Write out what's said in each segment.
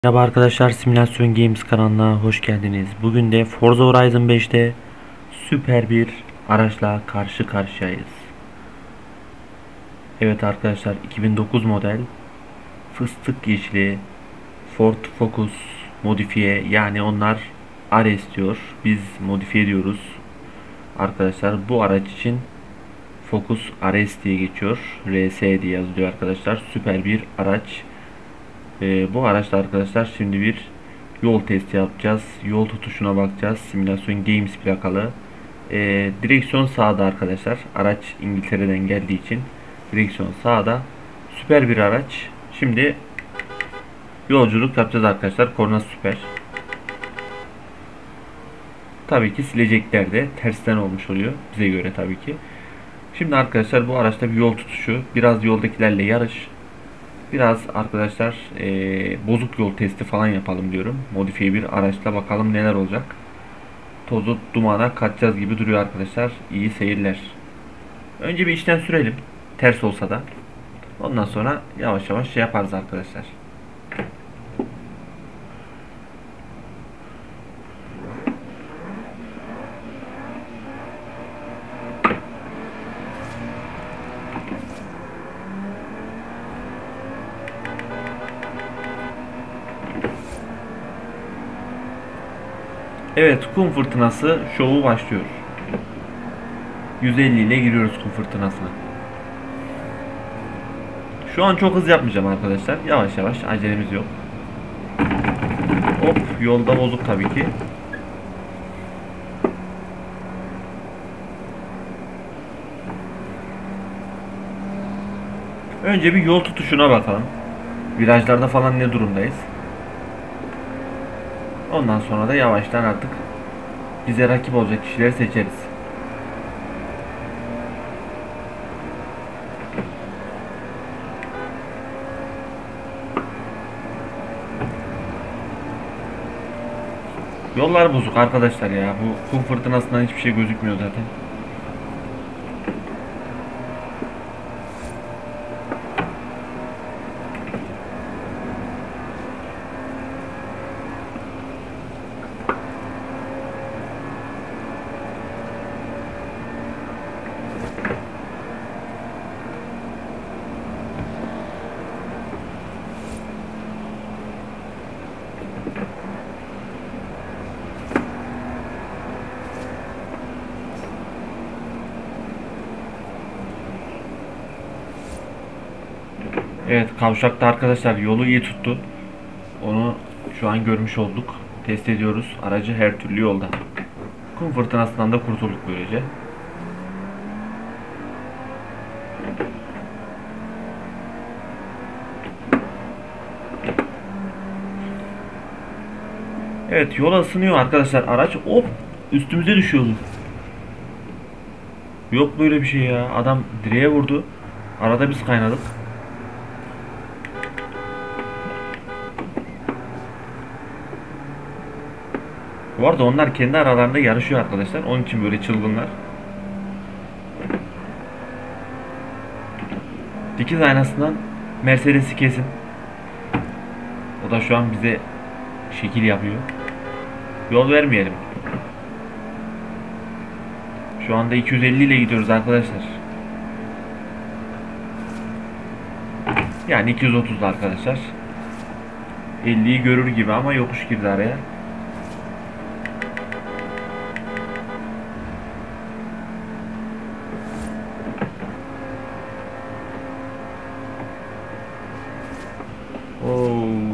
Merhaba arkadaşlar, Simülasyon Games kanalına hoş geldiniz. Bugün de Forza Horizon 5'te süper bir araçla karşı karşıyayız. Evet arkadaşlar, 2009 model fıstık yeşili Ford Focus modifiye, yani onlar RS diyor, biz modifiye diyoruz. Arkadaşlar bu araç için Focus RS diye geçiyor, RS diye yazılıyor arkadaşlar. Süper bir araç. Bu araçta arkadaşlar şimdi bir yol testi yapacağız. Yol tutuşuna bakacağız. Simülasyon Games plakalı. Direksiyon sağda arkadaşlar. Araç İngiltere'den geldiği için direksiyon sağda. Süper bir araç. Şimdi yolculuk yapacağız arkadaşlar. Korna süper. Tabii ki silecekler de tersten olmuş oluyor. Bize göre tabii ki. Şimdi arkadaşlar bu araçta bir yol tutuşu. Biraz yoldakilerle yarış. Biraz arkadaşlar bozuk yol testi falan yapalım diyorum. Modifiye bir araçla bakalım neler olacak. Tozu dumana kaçacağız gibi duruyor arkadaşlar. İyi seyirler. Önce bir içten sürelim. Ters olsa da. Ondan sonra yavaş yavaş şey yaparız arkadaşlar. Evet, kum fırtınası şovu başlıyor. 150 ile giriyoruz kum fırtınasına. Şu an çok hız yapmayacağım arkadaşlar. Yavaş yavaş, acelemiz yok. Hop, yolda bozuk tabii ki. Önce bir yol tutuşuna bakalım. Virajlarda falan ne durumdayız. Ondan sonra da yavaştan artık bize rakip olacak kişileri seçeriz. Yollar bozuk arkadaşlar ya. Bu kum fırtınasından hiçbir şey gözükmüyor zaten. Evet, kavşakta arkadaşlar yolu iyi tuttu. Onu şu an görmüş olduk. Test ediyoruz. Aracı her türlü yolda. Kum fırtınasından da kurtulduk böylece. Evet, yola ısınıyor arkadaşlar araç. Hop, üstümüze düşüyordu. Yok böyle bir şey ya. Adam direğe vurdu. Arada biz kaynadık. Bu arada onlar kendi aralarında yarışıyor arkadaşlar. Onun için böyle çılgınlar. Dikiz aynasından Mercedes'i kesin. O da şu an bize şekil yapıyor. Yol vermeyelim. Şu anda 250 ile gidiyoruz arkadaşlar. Yani 230 arkadaşlar. 50'yi görür gibi ama yokuş girdi araya. Oo.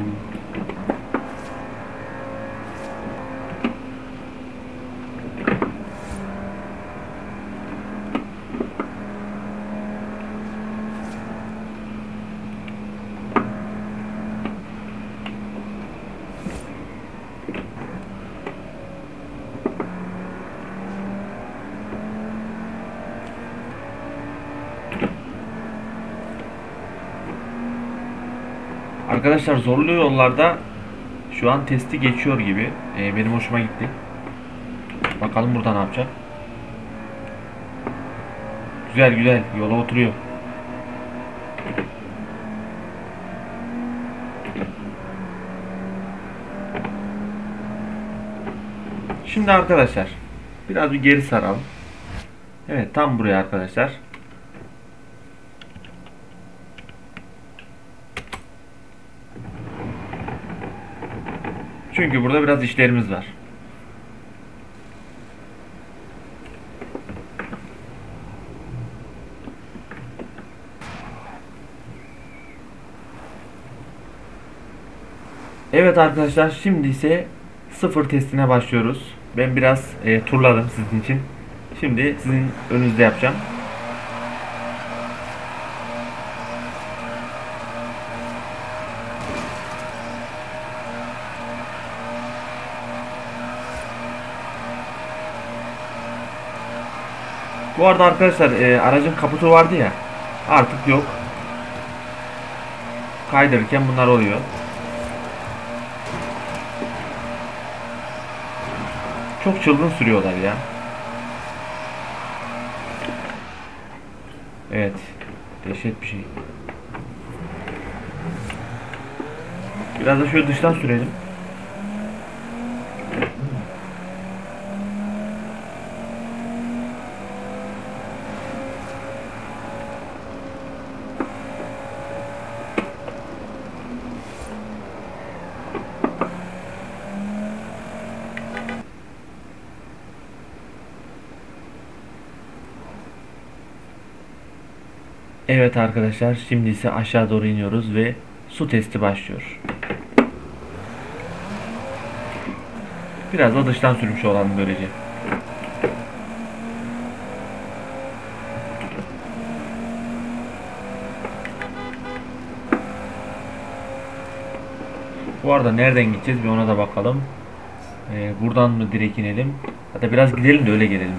Arkadaşlar zorlu yollarda şu an testi geçiyor gibi. Benim hoşuma gitti. Bakalım burada ne yapacak. Güzel güzel yola oturuyor. Şimdi arkadaşlar biraz bir geri saralım. Evet, tam buraya arkadaşlar. Çünkü burada biraz işlerimiz var. Evet arkadaşlar, şimdi ise sıfır testine başlıyoruz. Ben biraz turladım sizin için. Şimdi sizin önünüzde yapacağım. Bu arada arkadaşlar aracın kaputu vardı ya, artık yok. Kaydırırken bunlar oluyor. Çok çılgın sürüyorlar ya. Evet. Dehşet bir şey. Biraz da şöyle dıştan sürelim. Evet arkadaşlar, şimdi ise aşağı doğru iniyoruz ve su testi başlıyor. Biraz da dıştan sürmüş olalım böylece. Bu arada nereden gideceğiz bir ona da bakalım. Buradan mı direkt inelim? Hatta biraz gidelim de öyle gelelim.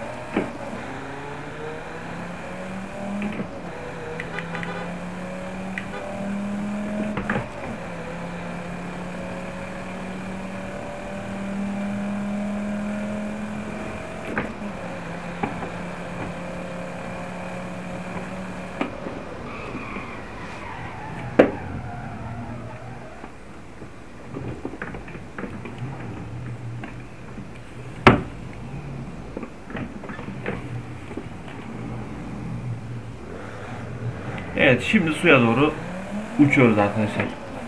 Evet, şimdi suya doğru uçuyoruz arkadaşlar.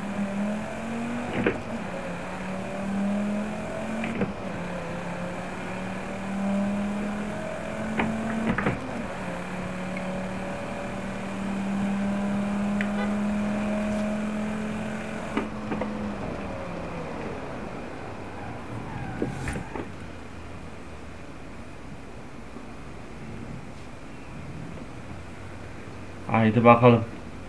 Haydi bakalım.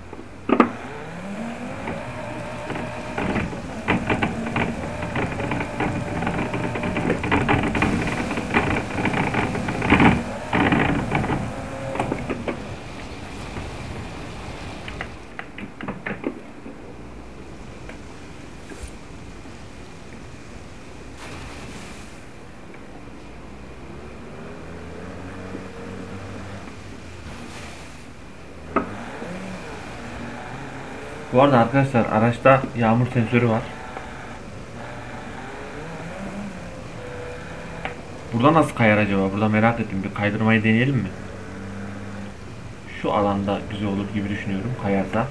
Bu arada arkadaşlar, araçta yağmur sensörü var. Burada nasıl kayar acaba? Burada merak ettim. Bir kaydırmayı deneyelim mi? Şu alanda güzel olur gibi düşünüyorum kayarsa.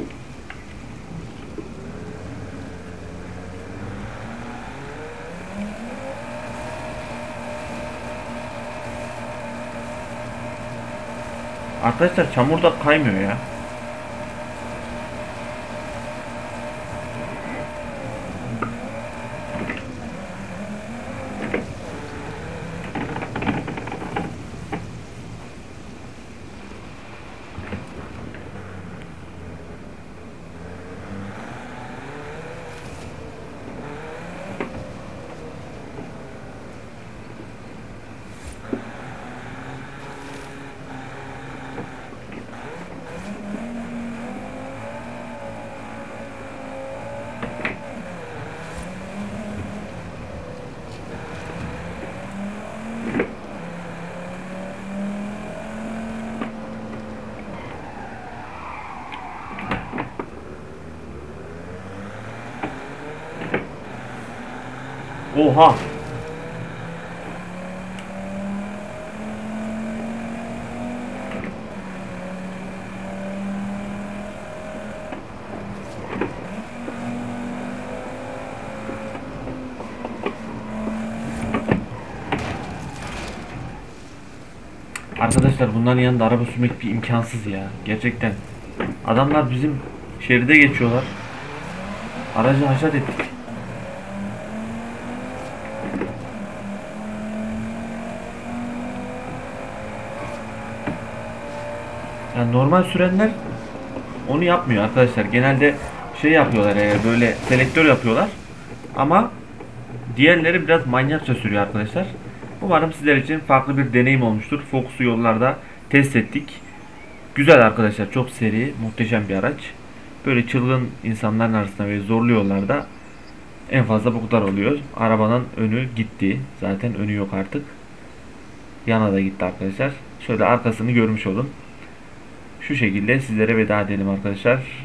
Arkadaşlar çamur da kaymıyor ya. Oha! Arkadaşlar bunların yanında araba sürmek bir imkansız ya. Gerçekten. Adamlar bizim şeride geçiyorlar. Aracı haşat ettik. Yani normal sürenler onu yapmıyor arkadaşlar. Genelde şey yapıyorlar, böyle selektör yapıyorlar. Ama diğerleri biraz manyakça sürüyor arkadaşlar. Umarım sizler için farklı bir deneyim olmuştur. Focus'u yollarda test ettik. Güzel arkadaşlar, çok seri, muhteşem bir araç. Böyle çılgın insanların arasında ve zorlu yollarda en fazla bu kadar oluyor. Arabanın önü gitti. Zaten önü yok artık. Yana da gitti arkadaşlar. Şöyle arkasını görmüş olun. Şu şekilde sizlere veda edelim arkadaşlar.